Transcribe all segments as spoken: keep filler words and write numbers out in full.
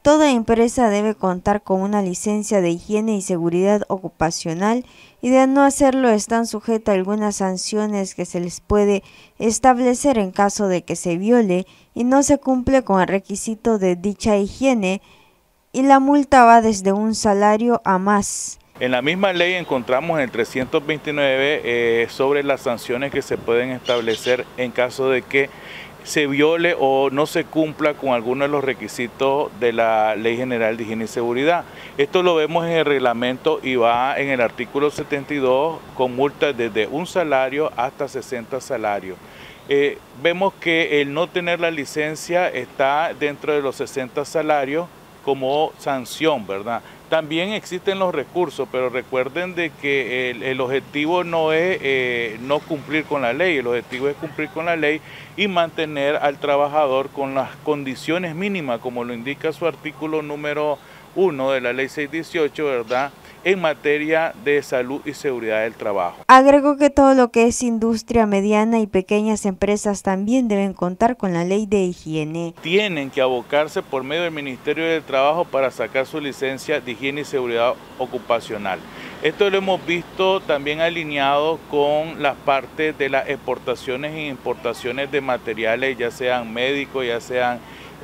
Toda empresa debe contar con una licencia de higiene y seguridad ocupacional y de no hacerlo están sujetas a algunas sanciones que se les puede establecer en caso de que se viole y no se cumple con el requisito de dicha higiene, y la multa va desde un salario a más. En la misma ley encontramos el trescientos veintinueve eh, sobre las sanciones que se pueden establecer en caso de que se viole o no se cumpla con alguno de los requisitos de la Ley General de Higiene y Seguridad. Esto lo vemos en el reglamento y va en el artículo setenta y dos con multas desde un salario hasta sesenta salarios. Eh, vemos que el no tener la licencia está dentro de los sesenta salarios como sanción, ¿verdad? También existen los recursos, pero recuerden de que el, el objetivo no es eh, no cumplir con la ley, el objetivo es cumplir con la ley y mantener al trabajador con las condiciones mínimas, como lo indica su artículo número uno de la ley seiscientos dieciocho, ¿verdad?, en materia de salud y seguridad del trabajo. Agregó que todo lo que es industria mediana y pequeñas empresas también deben contar con la ley de higiene. Tienen que abocarse por medio del Ministerio del Trabajo para sacar su licencia de higiene y seguridad ocupacional. Esto lo hemos visto también alineado con las partes de las exportaciones e importaciones de materiales, ya sean médicos, ya sean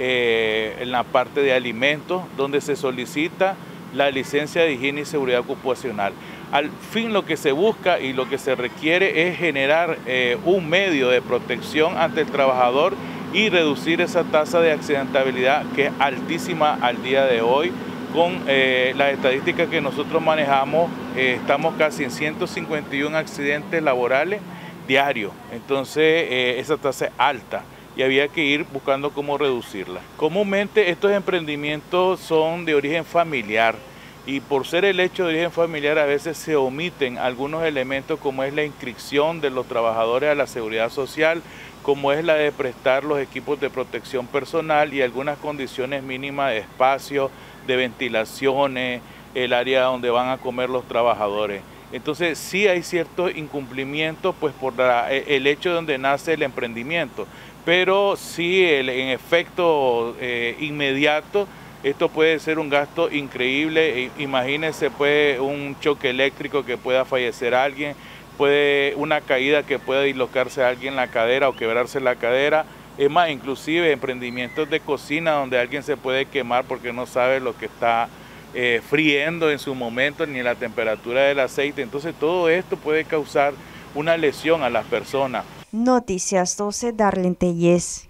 eh, en la parte de alimentos, donde se solicita la licencia de higiene y seguridad ocupacional. Al fin lo que se busca y lo que se requiere es generar eh, un medio de protección ante el trabajador y reducir esa tasa de accidentabilidad que es altísima al día de hoy. Con eh, las estadísticas que nosotros manejamos, eh, estamos casi en ciento cincuenta y uno accidentes laborales diarios, entonces eh, esa tasa es alta y había que ir buscando cómo reducirla. Comúnmente estos emprendimientos son de origen familiar y por ser el hecho de origen familiar a veces se omiten algunos elementos como es la inscripción de los trabajadores a la seguridad social, como es la de prestar los equipos de protección personal y algunas condiciones mínimas de espacio, de ventilaciones, el área donde van a comer los trabajadores. Entonces sí hay ciertos incumplimientos pues por la, el hecho de donde nace el emprendimiento, pero sí el, en efecto eh, inmediato esto puede ser un gasto increíble. Imagínense pues un choque eléctrico que pueda fallecer alguien, puede una caída que pueda dislocarse a alguien la cadera o quebrarse la cadera. Es más, inclusive emprendimientos de cocina donde alguien se puede quemar porque no sabe lo que está eh, friendo en su momento ni la temperatura del aceite. Entonces todo esto puede causar una lesión a las personas. Noticias doce, Darlene Tellez.